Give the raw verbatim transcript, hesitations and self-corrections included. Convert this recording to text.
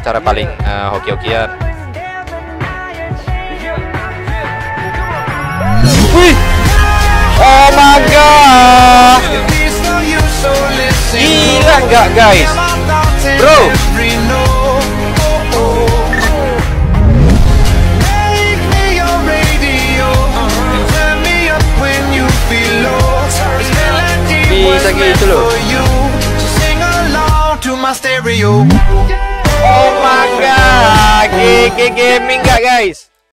cara paling uh, hoki-hokian. Wih, oh my god, gila nggak guys, bro? Bisa gitu loh. Oh my god, G G Gaming nggak guys?